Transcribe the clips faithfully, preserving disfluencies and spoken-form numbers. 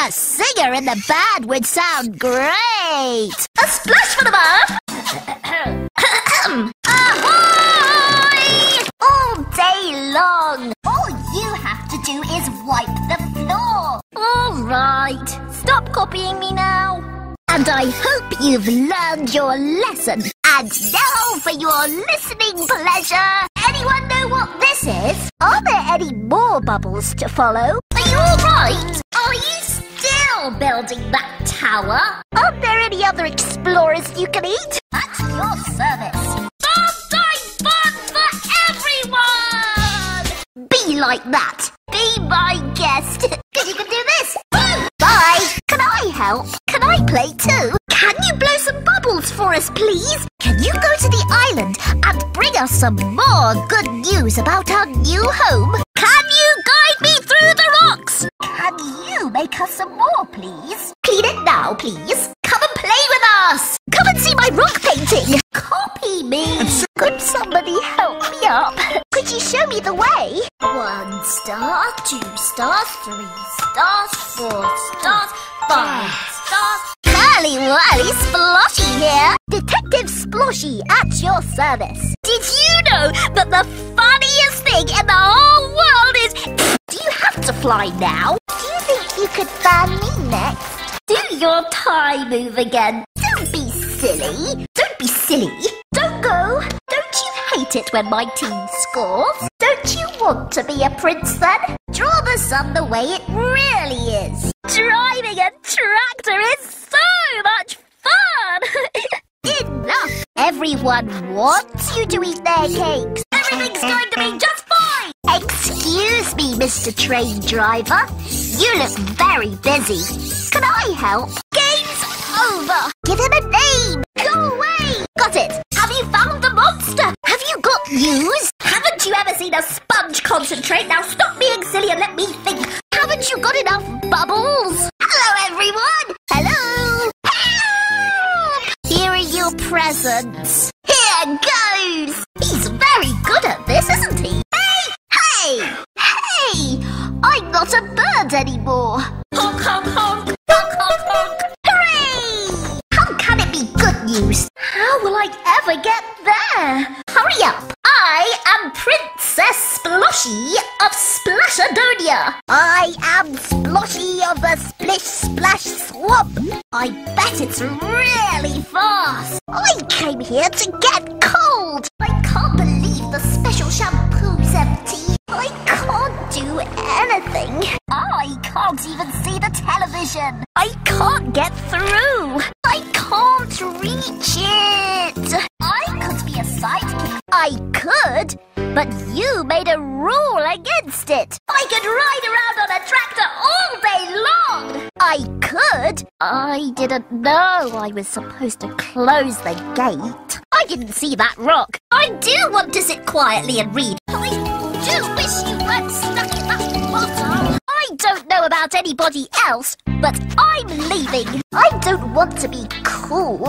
A singer in the band would sound great! A splash for the bar! Ahoy! All day long! All you have to do is wipe the floor! Alright, stop copying me now! And I hope you've learned your lesson. And now for your listening pleasure! Anyone know what this is? Are there any more bubbles to follow? Are you alright? Are you still building that tower? Aren't there any other explorers you can eat? At your service. Bath time fun for everyone! Be like that. Be my guest. Because you can do this. Bye. Can I help? Can I play too? Can you blow some bubbles for us, please? Can you go to the island and bring us some more good news about our new home? Can you guide me through the rocks? Can you make us some more, please? Clean it now, please. Come and play with us. Come and see my rock painting. Copy me. Could somebody help me up? Could you show me the way? One star, two stars, three stars, four stars, five stars. Curly Whirly Sploshy here. Detective Sploshy at your service. Did you know that the funniest thing in the whole world is... Do you have to fly now? Do you think you could fan me next? Do your tie move again. Don't be silly. Don't be silly. Don't go. Don't you hate it when my team scores? Don't you want to be a prince then? Draw the sun the way it really is. Driving a tractor is so much fun! Enough! Everyone wants you to eat their cakes. Everything's going to be just fine! Excuse me, Mister Train Driver. You look very busy. Can I help? Game's over! Give him a name! Go away! Got it! Have you found the monster? Have you got news? Haven't you ever seen a sponge concentrate? Now stop being silly and let me think. Haven't you got enough bubbles? Hello, everyone! Hello! Help! Here are your presents. Here goes! He's very good at this, isn't he? Hey! Hey! Hey! I'm not a bird anymore. Honk, honk, honk! Honk, honk, honk! Hooray! How can it be good news? How will I ever get there? Hurry up! I am Princess Sploshy of Splashadonia. I am Sploshy of the Splish Splash Swamp. I bet it's really fast. I came here to get cold. I can't believe the special shampoo's empty. I can't do anything. I can't even see the television. I can't get through. I can't reach it. I could be a sidekick. I could, but you made a rule against it. I could ride around on a tractor all day long. I could. I didn't know I was supposed to close the gate. I didn't see that rock. I do want to sit quietly and read. I do wish you weren't stuck in that bottle. I don't know about anybody else, but I'm leaving. I don't want to be cool.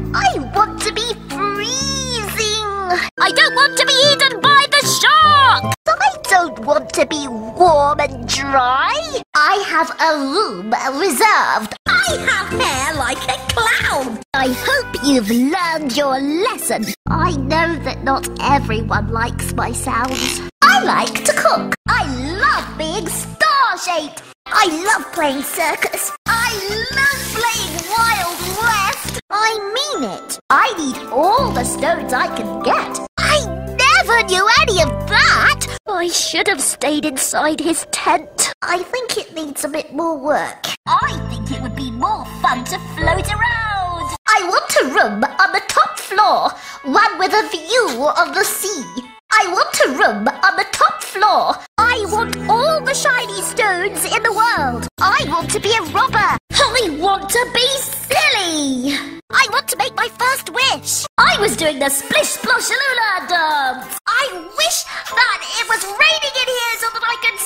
I want to be freezing. I don't want to be eaten by the shark. I don't want to be warm and dry. I have a room reserved. I have hair like a clown. I hope you've learned your lesson. I know that not everyone likes my sounds. I like to cook. I love being star-shaped. I love playing circus. I love playing Wild West. I mean it. I need all the stones I can get. I never knew any of that. I should have stayed inside his tent. I think it needs a bit more work. I think it would be more fun to float around. I want a room on the top floor, one with a view of the sea. I want a room on the top floor. I want all the shiny stones in the world. I want to be a robber. I want to be silly. I want to make my first wish. I was doing the Splish Sploshalula dance. I wish that it was raining in here so that I could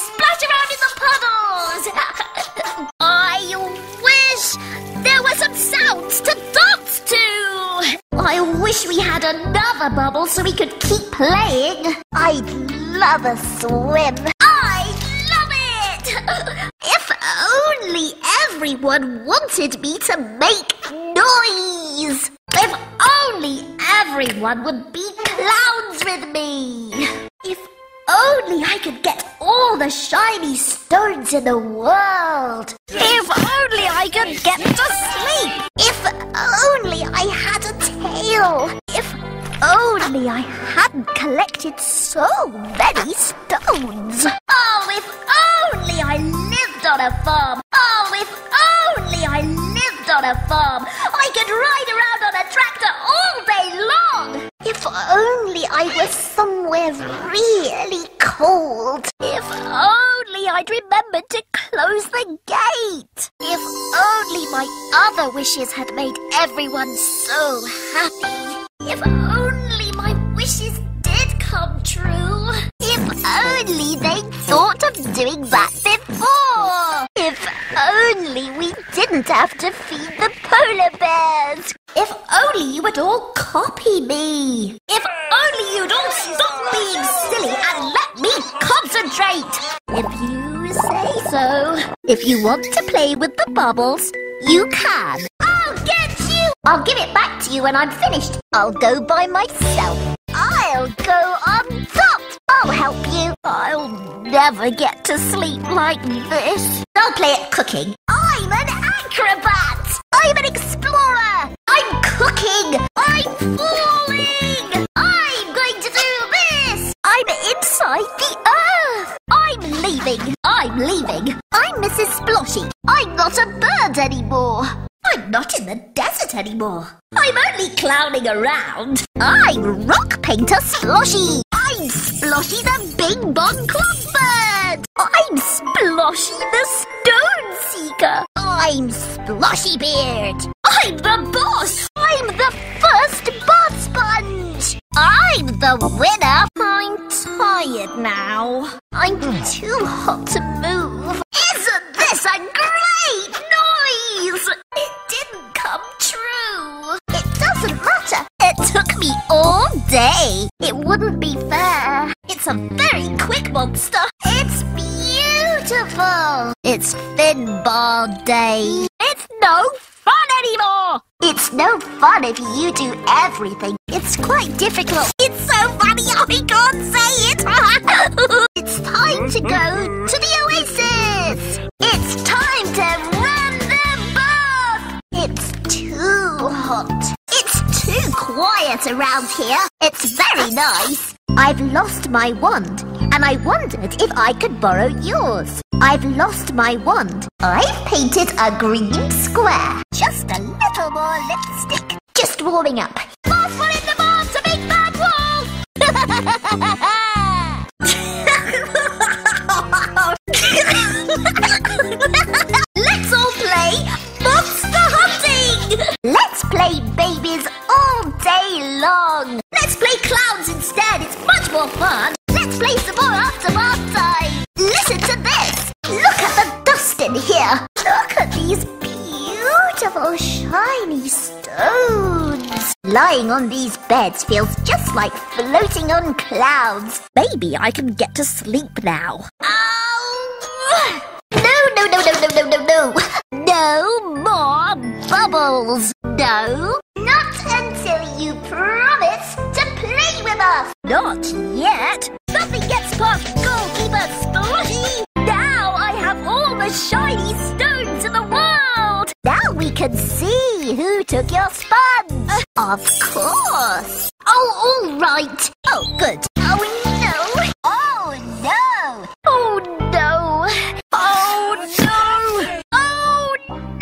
splash around in the puddles. I wish there were some sounds to dance to. I wish we had another bubble so we could keep playing. I'd love a swim. I'd love it. If only every everyone wanted me to make noise. If only everyone would be clowns with me. If only I could get all the shiny stones in the world. If only I could get to sleep. If only I had a tail. If only I hadn't collected so many stones. Oh, if only I lived on a farm. Oh, if only I lived on a farm. I could ride around on a tractor all day long. If only I was somewhere really cold. If only I'd remembered to close the gate. If only my other wishes had made everyone so happy. If only my wishes did come true. If only they'd thought of doing that before. If only we didn't have to feed the polar bears. If only you would all copy me. If only you'd all stop being silly and let me concentrate. If you say so. If you want to play with the bubbles, you can. I'll get you. I'll give it back to you when I'm finished. I'll go by myself. I'll go on top. I'll help you. I'll never get to sleep like this. I'll play at cooking. I'm an acrobat. I'm an explorer. I'm cooking. I'm falling. I'm going to do this. I'm inside the earth. I'm leaving. I'm leaving. I'm Missus Sploshy. I'm not a bird anymore. I'm not in the desert anymore. I'm only clowning around. I'm Rock Painter Sploshy. I'm Sploshy the Bing Bong Clubbird. I'm Sploshy the Stone Seeker. I'm Sploshy Beard. I'm the boss. I'm the first bath sponge. I'm the winner. I'm tired now. I'm too hot to move. Isn't this a great noise? It didn't come true. It doesn't matter. It took me all day. It wouldn't be fair. It's a very quick monster. It's beautiful. It's Finbar Day. It's no fun anymore. It's no fun if you do everything. It's quite difficult. It's so funny I can't say it. It's time to go to the oasis. It's time to run the bath. It's too hot. It's too quiet around here. It's very nice. I've lost my wand, and I wondered if I could borrow yours. I've lost my wand. I've painted a green square. Just a little more lipstick. Just warming up. Bathful in the bath to make bad walls. Let's all play monster hunting. Let's play babies all day long. Let's play clowns instead. It's much more fun. Let's play some more after bath time. Listen to this. Look at the dust in here. Look at these beautiful shiny stones. Lying on these beds feels just like floating on clouds. Maybe I can get to sleep now. Ow! No, no, no, no, no, no, no, no. No more bubbles. No. Not until you promise to play with us. Not yet. Nothing gets past Goalkeeper Sploshy. Now I have all the shiny stones in the world. Now we can see who took your sponge. Uh, of course. Oh, all right. Oh, good. Oh, no. Oh, no. Oh, no. Oh, no. Oh,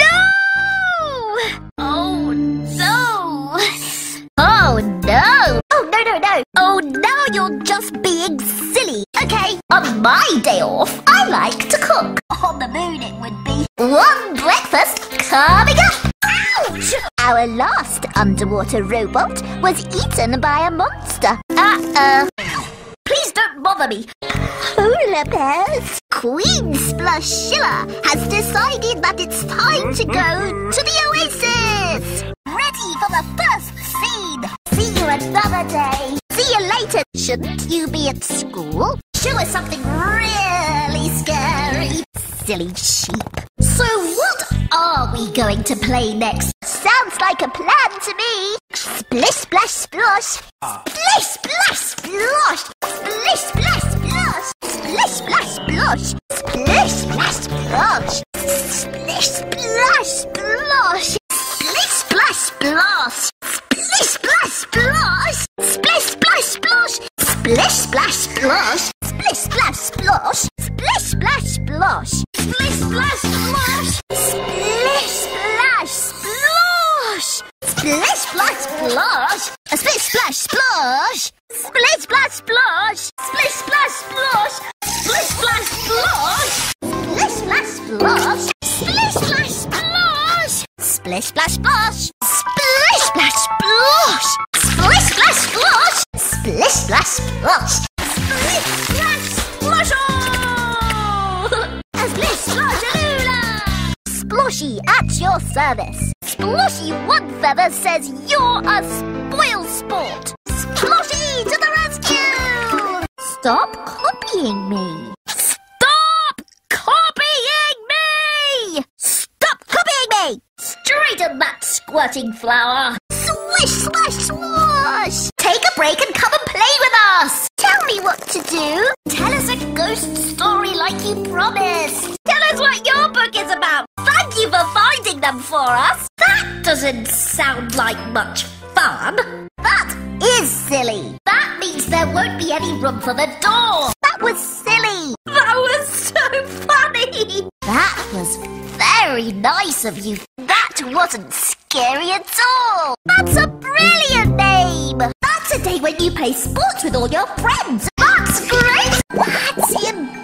no. Oh, no. Oh, no. Oh, no, no, no. Oh, now you're just being silly. Okay, on my day off, I like to cook. On the moon it would be. One breakfast coming up. Ouch! Our last underwater robot was eaten by a monster. Uh-oh. Please don't bother me. Polar bears. Queen Sploshilla has decided that it's time to go to the oasis. Ready for the first scene. See you another day. See you later. Shouldn't you be at school? Show us something really scary. Silly sheep. So what are we going to play next? Sounds like a plan to me. Splish, splash, splosh. Splish, splash, splosh. Splish, splash, splosh. Splish, splash, splosh. Splish, splash, splosh. Splish, splash, splosh. Splish, splash, splosh. Splish, splash, splosh. Splish, splash, splosh. Splish, splash, splosh. Splish, splash, splosh. Splish, splash, splosh. Splish, splash, splosh. Splish, splash, splosh. Splish, splash, splosh. A splish, splash, splosh. Splish, splash, splosh. Splish, splash, splosh. Splish, splash, splosh. Splish, splash, splosh. Splish, splash, splosh. Splish, splash, splosh. Splish, splash, splosh. Splish, splash, splosh. Splish, splash, splosh. Splish, splash, splosh. A splish, sploshaloola. Sploshy at your service. Sploshy One Feather says you're a spoil sport. Sploshy to the rescue! Stop copying me. Stop copying me! Stop copying me! Straighten that squirting flower. Swish, swash, swoosh! Take a break and come and play with us! Tell me what to do. Tell us a ghost story like you promised. Tell us what your book is about. Thank you for finding them for us. That doesn't sound like much fun. That is silly. That means there won't be any room for the door. That was silly. That was so funny. That was very nice of you. That wasn't scary at all. That's a brilliant name. That's a day when you play sports with all your friends. That's great. That's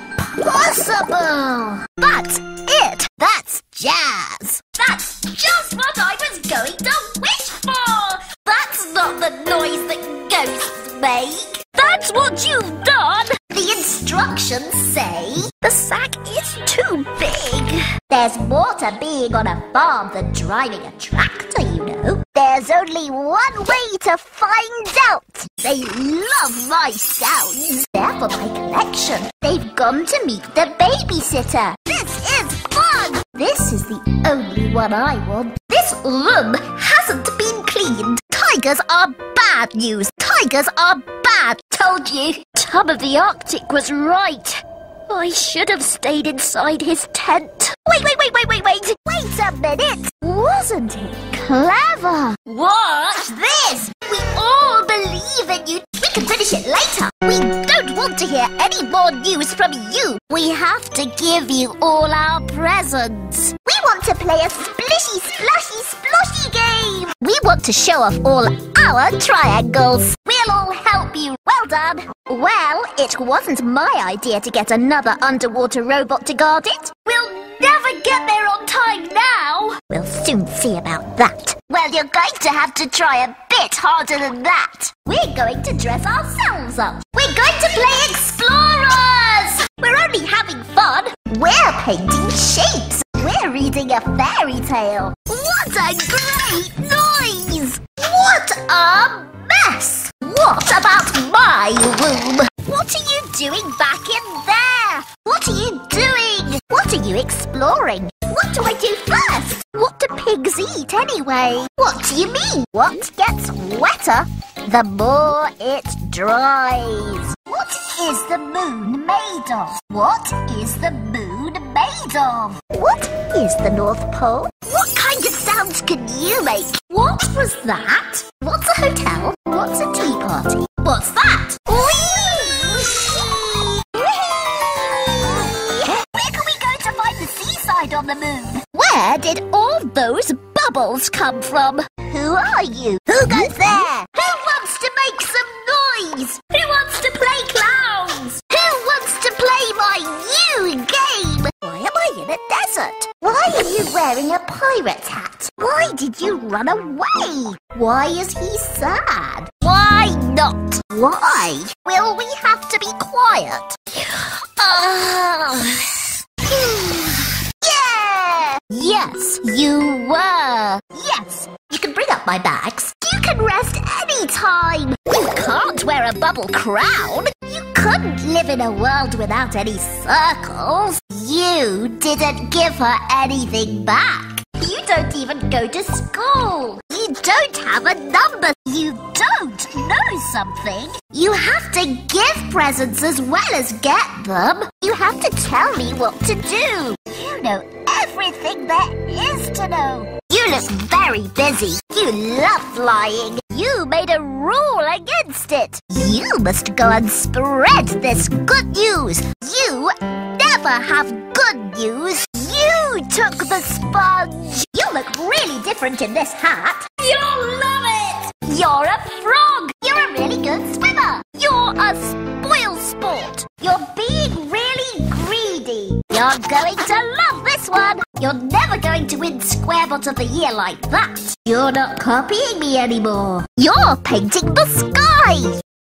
impossible. That's it. That's jazz. That's just what I was going to wish for. That's not the noise that ghosts make. That's what you've done. The instructions say the sack is too big. There's more to being on a farm than driving a tractor, you know. There's only one way to find out. They love my sounds. They're for my collection. They've gone to meet the babysitter. This is fun. This is the only one I want. This room hasn't been cleaned. Tigers are bad news. Tigers are bad. Told you. Tom of the Arctic was right. I should have stayed inside his tent. Wait, wait, wait, wait, wait, wait. Wait a minute. Wasn't it clever? Watch this. We all believe in you. We can finish it later. We don't want to hear any more news from you. We have to give you all our presents. We want to play a splishy, splashy, sploshy game. We want to show off all our triangles. We'll all help you. Well done. Well, it wasn't my idea to get another underwater robot to guard it. We'll never get there on time now. We'll soon see about that. Well, you're going to have to try a bit harder than that. We're going to dress ourselves up. We're going to play explorers. We're only having fun. We're painting shapes. We're reading a fairy tale. What a great noise! What a mess! What about my room? What are you doing back in there? What are you doing? What are you exploring? What do I do first? What do pigs eat anyway? What do you mean? What gets wetter the more it dries? What is the moon made of? What is the moon made of? What is the North Pole? What kind of sounds can you make? What was that? What's a hotel? What's a tea party? What's that? Where can we go to find the seaside on the moon? Where did all those bubbles come from? Who are you? Who goes there? Who wants to make some noise? Who wants to play clowns? Who wants to play my new game? Why am I in a desert? Why are you wearing a pirate's hat? Why did you run away? Why is he sad? Why not? Why will we have to be quiet? Uh... Yeah! Yes, you were. Yes, you can bring up my bags. You can rest any time. You can't wear a bubble crown. You couldn't live in a world without any circles. You didn't give her anything back. don't even go to school. You don't have a number. You don't know something. You have to give presents as well as get them. You have to tell me what to do. You know everything there is to know. You look very busy. You love lying. You made a rule against it. You must go and spread this good news. You never have good news. You took the sponge. You look really different in this hat. You'll love it. You're a frog. You're a really good swimmer. You're a spoil sport. You're being really greedy. You're going to love this one. You're never going to win Squarebot of the Year like that. You're not copying me anymore. You're painting the sky.